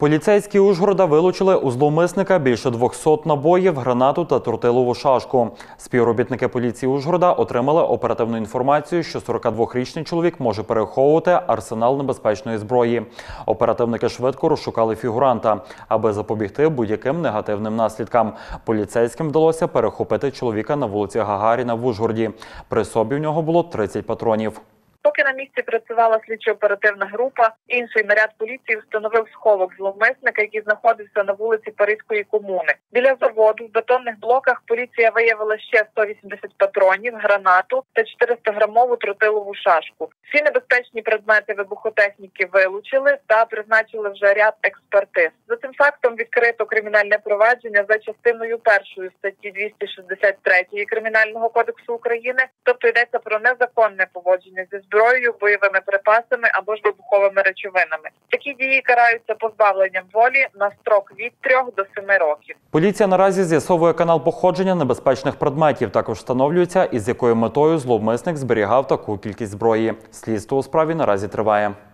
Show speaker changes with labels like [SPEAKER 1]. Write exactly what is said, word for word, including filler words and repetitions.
[SPEAKER 1] Поліцейські Ужгорода вилучили у зловмисника більше двохсот набоїв, гранату та тротилову шашку. Співробітники поліції Ужгорода отримали оперативну інформацію, що сорокадвохрічний чоловік може переховувати арсенал небезпечної зброї. Оперативники швидко розшукали фігуранта. Аби запобігти будь-яким негативним наслідкам, поліцейським вдалося перехопити чоловіка на вулиці Гагаріна в Ужгороді. При собі у нього було тридцять патронів.
[SPEAKER 2] Поки на місці працювала слідчо-оперативна група, інший наряд поліції встановив сховок зловмисника, який знаходився на вулиці Паризької комуни. Біля заводу в бетонних блоках поліція виявила ще сто вісімдесят патронів, гранату та чотиристаграмову тротилову шашку. Всі небезпечні предмети вибухотехніки вилучили та призначили вже ряд експертиз. За цим фактом відкрито кримінальне провадження за частиною першої статті двісті шістдесят три Кримінального кодексу України, тобто йдеться про незаконне поводження зі зброєю, бойовими припасами або ж вибуховими речовинами. Такі дії караються позбавленням волі на строк від трьох до семи років.
[SPEAKER 1] Поліція наразі з'ясовує канал походження небезпечних предметів. Також встановлюється, із якою метою зловмисник зберігав таку кількість зброї. Слідство у справі наразі триває.